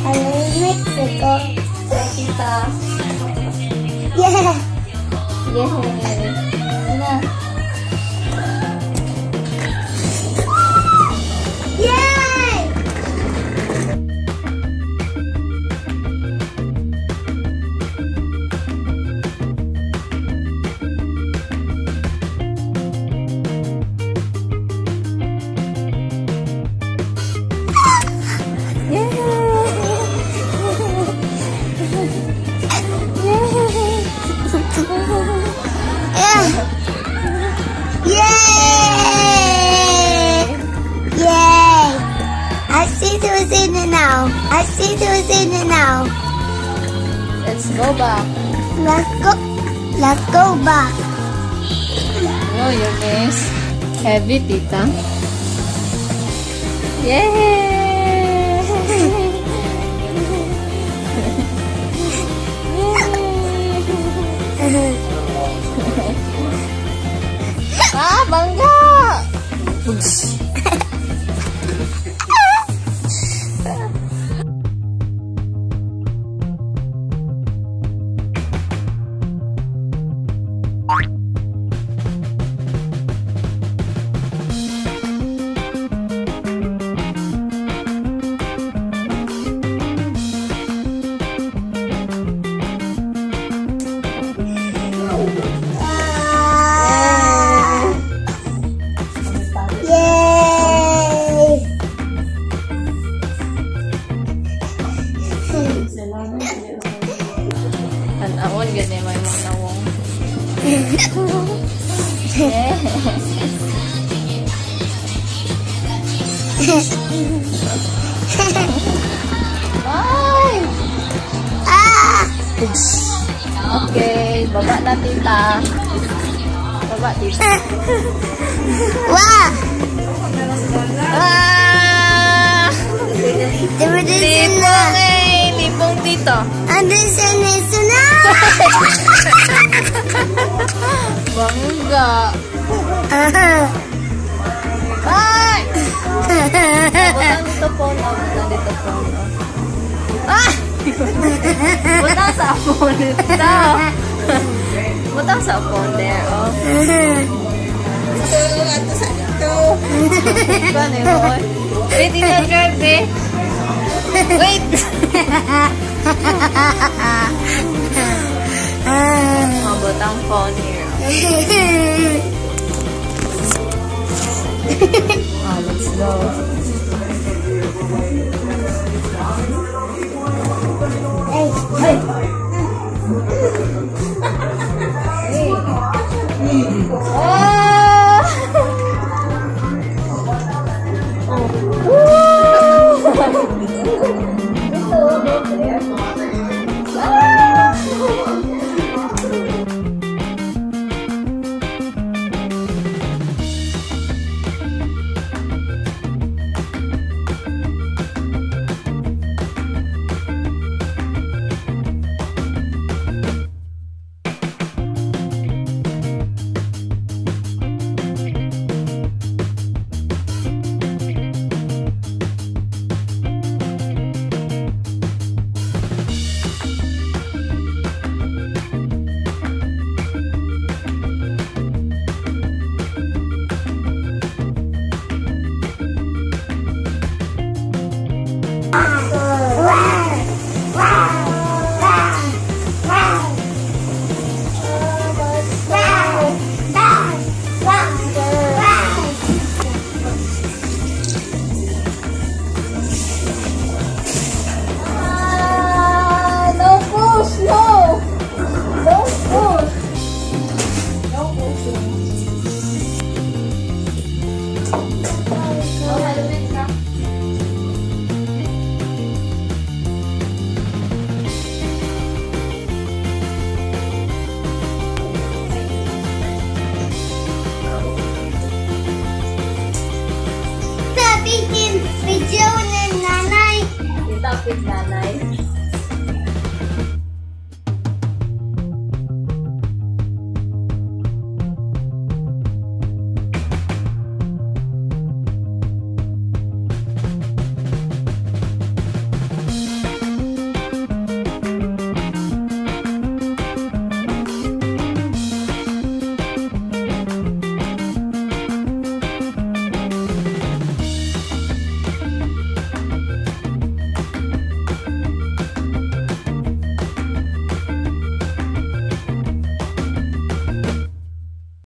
Mexico. Kita. Yeah. Yeah. Na. Yay! I see who's in it now. Let's go back. Let's go back. Oh, you miss. Heavy, tita. Yay! Ah, bangga! Tanawon gani may mga nawong. Bye! Okay, baba na tita. Baba tita. Wow! Libong eh! Libong dito. Bangga. Bye! Butang dito po. Butang dito po. Ah! Butang sa phone dito. Butang sa phone there. Oh. Ito sa dito. Paano yun? Wait, ito drive eh. Wait! Butang phone here. Let's go. Hey! Hey! Oh!